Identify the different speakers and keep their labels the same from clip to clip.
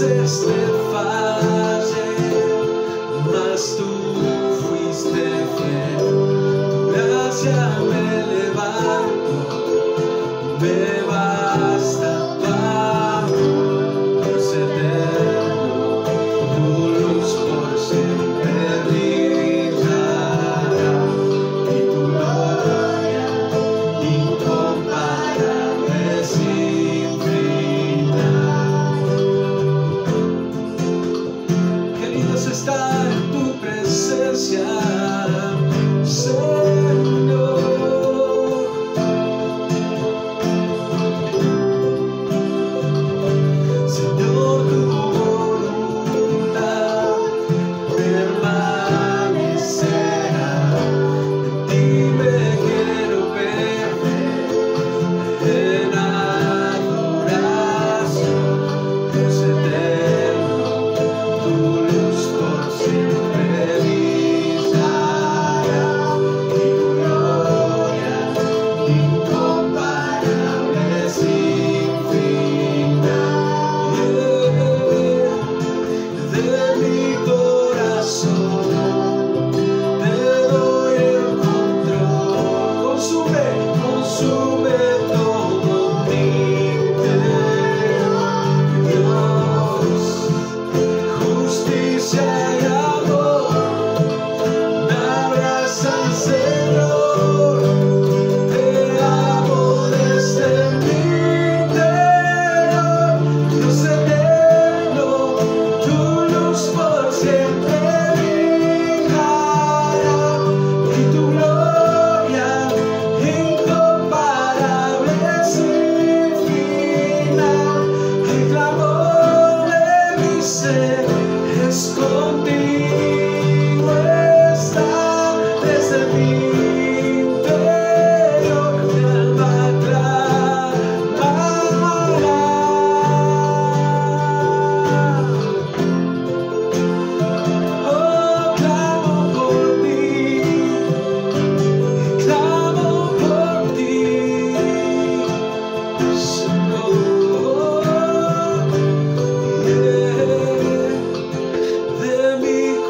Speaker 1: veces te fallé, mas tú fuiste fiel. Tu gracia me levanto, me basta tu amor, Dios eterno, tu luz por siempre brillará, y tu gloria incomparable sin final. Qué lindo es estar en tu presencia, Señor. Señor, tu voluntad permanecerá. En ti me quiero perder en adoración, Dios eterno, tu luz por siempre brillará, y tu gloria incomparable sin final. De mi corazón te doy el control, consume todo mi interior, Dios, justicia y amor me abrazan, Señor, te amo desde mi interior, Dios eterno, tu luz por siempre brillará, y tu gloria incomparable sin final. El clamor de mi ser es contigo estar desde mi interior, mi alma clamará. Oh, clamo por ti, Señor. Yeah. De mi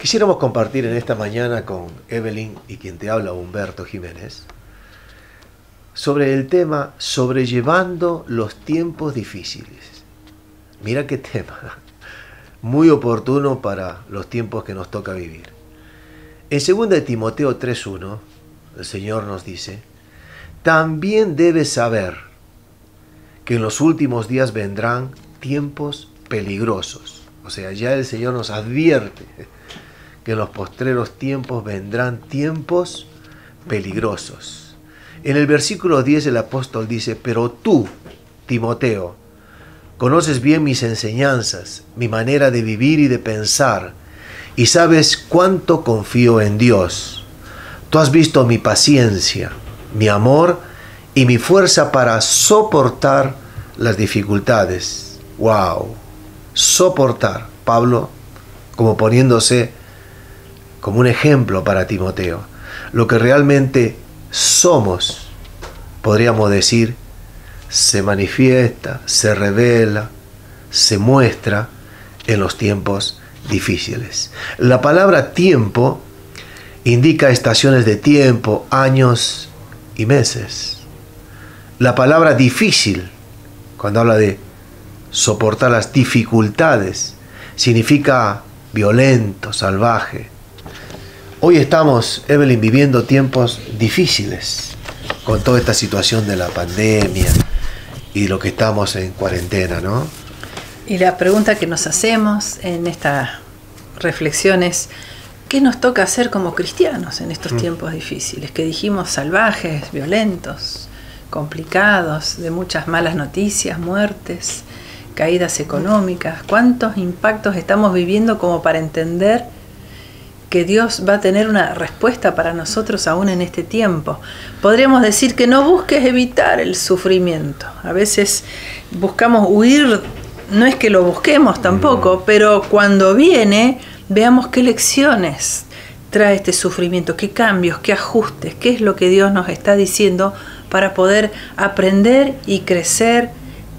Speaker 2: Quisiéramos compartir en esta mañana con Evelyn y quien te habla, Humberto Jiménez, sobre el tema sobrellevando los tiempos difíciles. Mira qué tema, muy oportuno para los tiempos que nos toca vivir. En 2 Timoteo 3:1, el Señor nos dice: también debes saber que en los últimos días vendrán tiempos peligrosos. O sea, ya el Señor nos advierte que en los postreros tiempos vendrán tiempos peligrosos. En el versículo 10 el apóstol dice: pero tú, Timoteo, conoces bien mis enseñanzas, mi manera de vivir y de pensar, y sabes cuánto confío en Dios. Tú has visto mi paciencia, mi amor y mi fuerza para soportar las dificultades. ¡Wow! Soportar. Pablo como poniéndose como un ejemplo para Timoteo. Lo que realmente somos, podríamos decir, se manifiesta, se revela, se muestra en los tiempos difíciles. La palabra tiempo indica estaciones de tiempo, años y meses. La palabra difícil, cuando habla de soportar las dificultades, significa violento, salvaje. Hoy estamos, Evelyn, viviendo tiempos difíciles con toda esta situación de la pandemia y lo que estamos en cuarentena, ¿no?
Speaker 3: Y la pregunta que nos hacemos en esta reflexión es: ¿qué nos toca hacer como cristianos en estos tiempos difíciles? Que dijimos salvajes, violentos, complicados, de muchas malas noticias, muertes, caídas económicas. ¿Cuántos impactos estamos viviendo como para entender que Dios va a tener una respuesta para nosotros aún en este tiempo? Podríamos decir que no busques evitar el sufrimiento. A veces buscamos huir, no es que lo busquemos tampoco, pero cuando viene, veamos qué lecciones trae este sufrimiento, qué cambios, qué ajustes, qué es lo que Dios nos está diciendo para poder aprender y crecer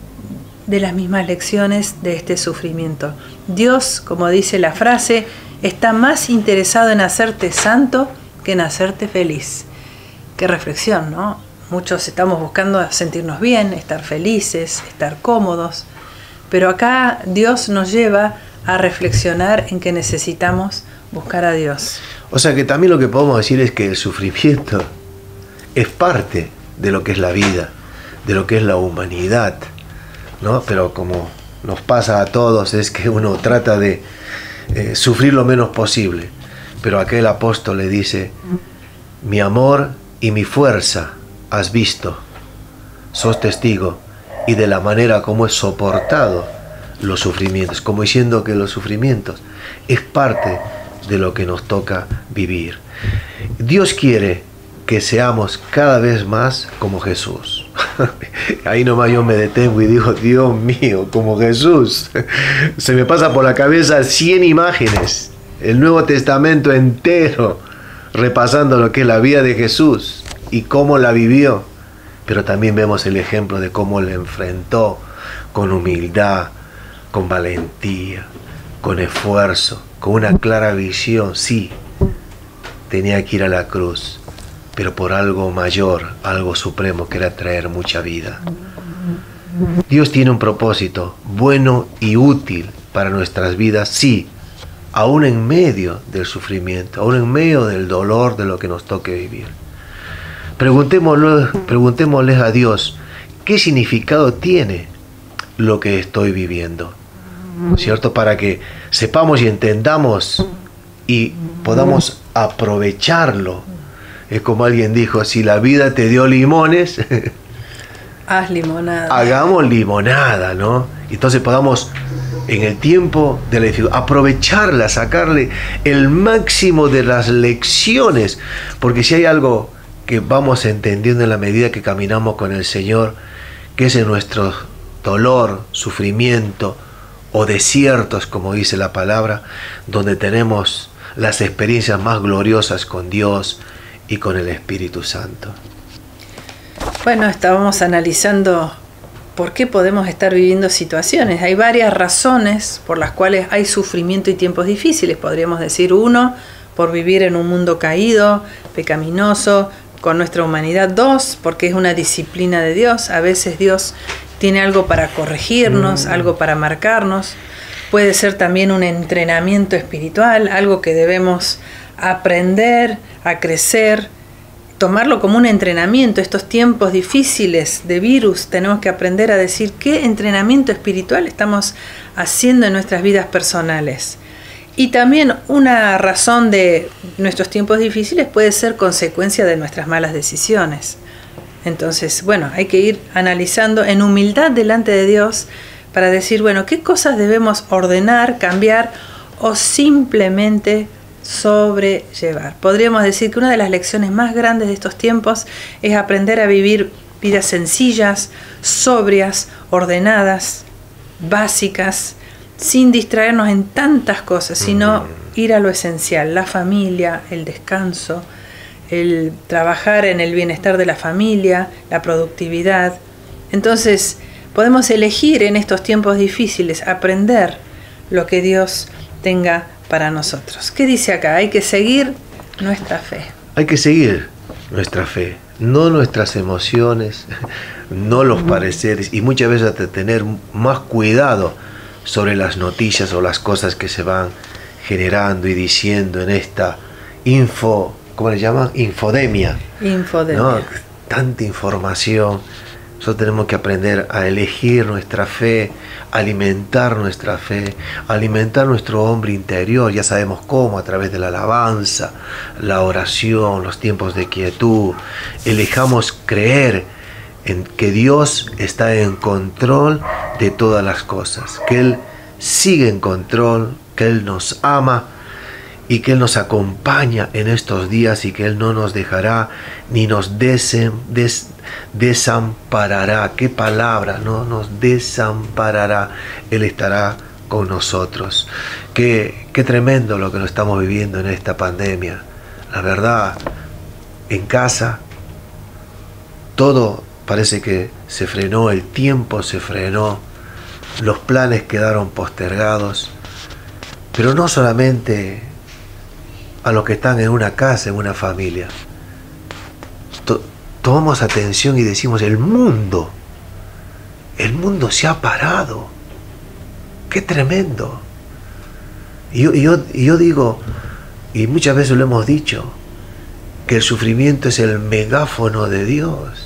Speaker 3: de las mismas lecciones de este sufrimiento. Dios, como dice la frase, está más interesado en hacerte santo que en hacerte feliz. Qué reflexión, ¿no? Muchos estamos buscando sentirnos bien, estar felices, estar cómodos, pero acá Dios nos lleva a reflexionar en que necesitamos buscar a Dios.
Speaker 2: O sea que también lo que podemos decir es que el sufrimiento es parte de lo que es la vida, de lo que es la humanidad, ¿no? Pero como nos pasa a todos, es que uno trata de sufrir lo menos posible. Pero aquel apóstol le dice: mi amor y mi fuerza has visto, sos testigo, y de la manera como he soportado los sufrimientos, como diciendo que los sufrimientos es parte de lo que nos toca vivir. Dios quiere que seamos cada vez más como Jesús. Ahí nomás yo me detengo y digo: Dios mío, como Jesús. Se me pasa por la cabeza 100 imágenes, el Nuevo Testamento entero, repasando lo que es la vida de Jesús y cómo la vivió. Pero también vemos el ejemplo de cómo la enfrentó con humildad, con valentía, con esfuerzo, con una clara visión. Sí, tenía que ir a la cruz, pero por algo mayor, algo supremo, que era traer mucha vida. Dios tiene un propósito bueno y útil para nuestras vidas, sí, aún en medio del sufrimiento, aún en medio del dolor de lo que nos toque vivir. Preguntémosle a Dios: ¿qué significado tiene lo que estoy viviendo? ¿Cierto? Para que sepamos y entendamos y podamos aprovecharlo. Es como alguien dijo: si la vida te dio limones,
Speaker 3: haz limonada.
Speaker 2: Hagamos limonada, ¿no? Entonces podamos, en el tiempo de la dificultad, aprovecharla, sacarle el máximo de las lecciones. Porque si hay algo que vamos entendiendo en la medida que caminamos con el Señor, que es en nuestro dolor, sufrimiento o desiertos, como dice la palabra, donde tenemos las experiencias más gloriosas con Dios y con el Espíritu Santo.
Speaker 3: Bueno, estábamos analizando por qué podemos estar viviendo situaciones. Hay varias razones por las cuales hay sufrimiento y tiempos difíciles. Podríamos decir, uno, por vivir en un mundo caído, pecaminoso, con nuestra humanidad. Dos, porque es una disciplina de Dios. A veces Dios tiene algo para corregirnos, algo para marcarnos. Puede ser también un entrenamiento espiritual, algo que debemos aprender a crecer, tomarlo como un entrenamiento. Estos tiempos difíciles de virus, tenemos que aprender a decir qué entrenamiento espiritual estamos haciendo en nuestras vidas personales. Y también una razón de nuestros tiempos difíciles puede ser consecuencia de nuestras malas decisiones. Entonces, bueno, hay que ir analizando en humildad delante de Dios para decir, bueno, qué cosas debemos ordenar, cambiar o simplemente sobrellevar. Podríamos decir que una de las lecciones más grandes de estos tiempos es aprender a vivir vidas sencillas, sobrias, ordenadas, básicas, sin distraernos en tantas cosas, sino ir a lo esencial, la familia, el descanso, el trabajar en el bienestar de la familia, la productividad. Entonces, podemos elegir en estos tiempos difíciles aprender lo que Dios tenga para nosotros. ¿Qué dice acá? Hay que seguir nuestra fe.
Speaker 2: Hay que seguir nuestra fe, no nuestras emociones, no los pareceres, y muchas veces hasta tener más cuidado sobre las noticias o las cosas que se van generando y diciendo en esta ¿cómo le llaman? Infodemia. ¿No? Tanta información. Nosotros tenemos que aprender a elegir nuestra fe, alimentar nuestra fe, alimentar nuestro hombre interior. Ya sabemos cómo, a través de la alabanza, la oración, los tiempos de quietud. Elijamos creer en que Dios está en control de todas las cosas, que Él sigue en control, que Él nos ama y que Él nos acompaña en estos días y que Él no nos dejará ni nos desamparará. ¿Qué palabra? No nos desamparará. Él estará con nosotros. Qué tremendo lo que nos estamos viviendo en esta pandemia. La verdad, en casa, todo parece que se frenó, el tiempo se frenó, los planes quedaron postergados, pero no solamente a los que están en una casa, en una familia. Tomamos atención y decimos, el mundo se ha parado. ¡Qué tremendo! Y yo digo, y muchas veces lo hemos dicho, que el sufrimiento es el megáfono de Dios.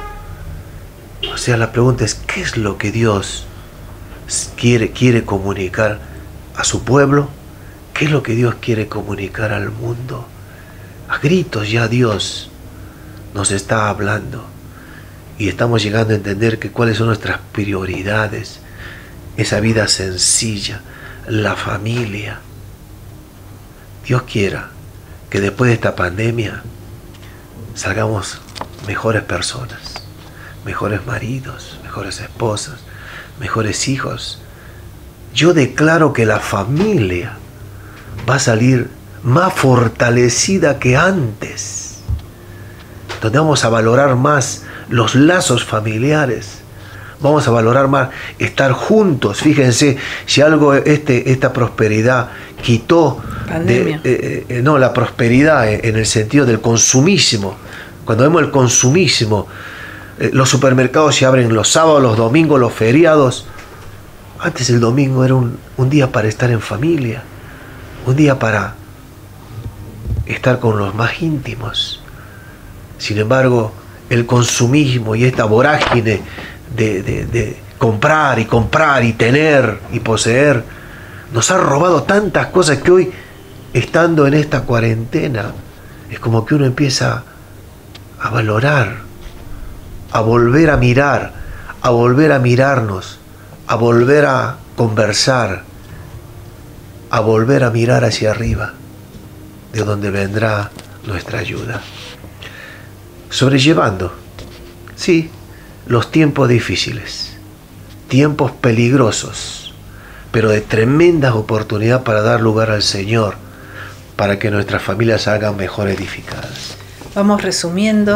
Speaker 2: O sea, la pregunta es, ¿qué es lo que Dios quiere comunicar a su pueblo? ¿Qué es lo que Dios quiere comunicar al mundo? A gritos ya Dios nos está hablando y estamos llegando a entender que cuáles son nuestras prioridades, esa vida sencilla, la familia. Dios quiera que después de esta pandemia salgamos mejores personas, mejores maridos, mejores esposas, mejores hijos. Yo declaro que la familia va a salir más fortalecida que antes, donde vamos a valorar más los lazos familiares, vamos a valorar más estar juntos. Fíjense, si algo esta prosperidad quitó la prosperidad en el sentido del consumismo. Cuando vemos el consumismo, los supermercados se abren los sábados, los domingos, los feriados. Antes el domingo era un día para estar en familia, un día para estar con los más íntimos. Sin embargo, el consumismo y esta vorágine de comprar y tener y poseer nos ha robado tantas cosas que hoy, estando en esta cuarentena, es como que uno empieza a valorar, a volver a mirar, a volver a mirarnos, a volver a conversar, a volver a mirar hacia arriba, de donde vendrá nuestra ayuda. Sobrellevando, sí, los tiempos difíciles, tiempos peligrosos, pero de tremendas oportunidades para dar lugar al Señor, para que nuestras familias salgan mejor edificadas.
Speaker 3: Vamos resumiendo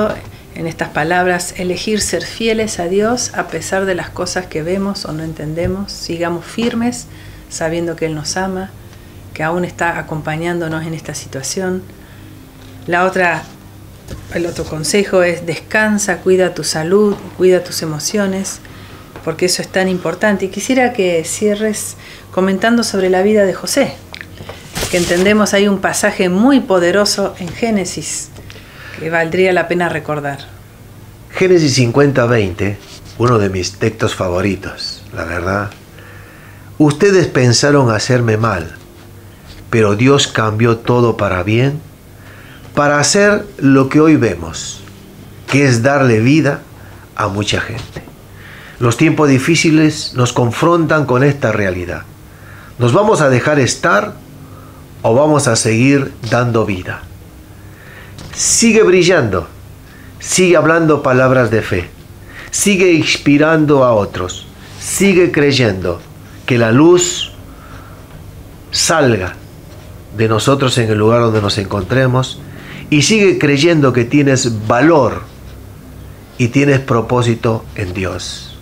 Speaker 3: en estas palabras, elegir ser fieles a Dios a pesar de las cosas que vemos o no entendemos. Sigamos firmes, sabiendo que Él nos ama, que aún está acompañándonos en esta situación. El otro consejo es descansa, cuida tu salud, cuida tus emociones, porque eso es tan importante. Y quisiera que cierres comentando sobre la vida de José, que entendemos hay un pasaje muy poderoso en Génesis que valdría la pena recordar.
Speaker 2: Génesis 50:20, uno de mis textos favoritos, la verdad. Ustedes pensaron hacerme mal, pero Dios cambió todo para bien, para hacer lo que hoy vemos, que es darle vida a mucha gente. Los tiempos difíciles nos confrontan con esta realidad. ¿Nos vamos a dejar estar o vamos a seguir dando vida? Sigue brillando, sigue hablando palabras de fe, sigue inspirando a otros, sigue creyendo que la luz salga de nosotros en el lugar donde nos encontremos, y sigue creyendo que tienes valor y tienes propósito en Dios.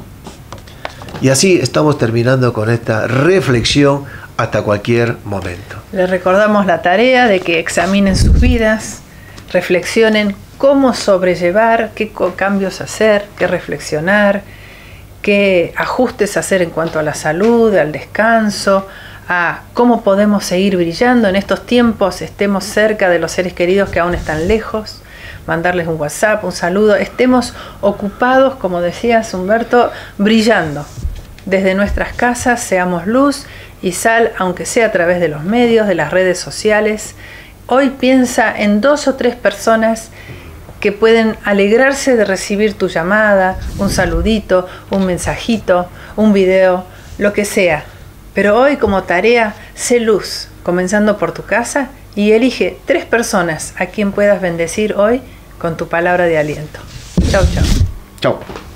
Speaker 2: Y así estamos terminando con esta reflexión hasta cualquier momento.
Speaker 3: Les recordamos la tarea de que examinen sus vidas, reflexionen cómo sobrellevar, qué cambios hacer, qué reflexionar, qué ajustes hacer en cuanto a la salud, al descanso, a cómo podemos seguir brillando en estos tiempos, estemos cerca de los seres queridos que aún están lejos, mandarles un WhatsApp, un saludo, estemos ocupados, como decías Humberto, brillando. Desde nuestras casas seamos luz y sal, aunque sea a través de los medios, de las redes sociales. Hoy piensa en 2 o 3 personas que pueden alegrarse de recibir tu llamada, un saludito, un mensajito, un video, lo que sea. Pero hoy como tarea, sé luz, comenzando por tu casa, y elige 3 personas a quien puedas bendecir hoy con tu palabra de aliento. Chau, chau.
Speaker 2: Chau.